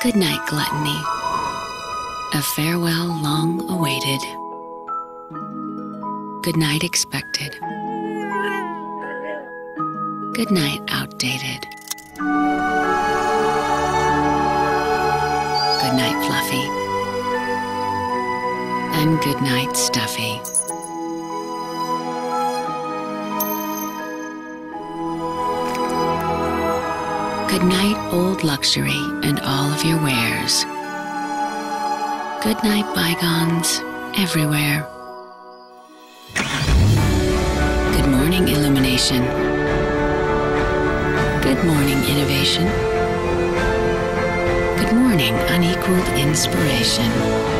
Good night, gluttony. A farewell long awaited. Good night, expected. Good night, outdated. Good night, fluffy. And good night, stuffy. Good night, old luxury and all of your wares. Good night, bygones everywhere. Good morning, illumination. Good morning, innovation. Good morning, unequaled inspiration.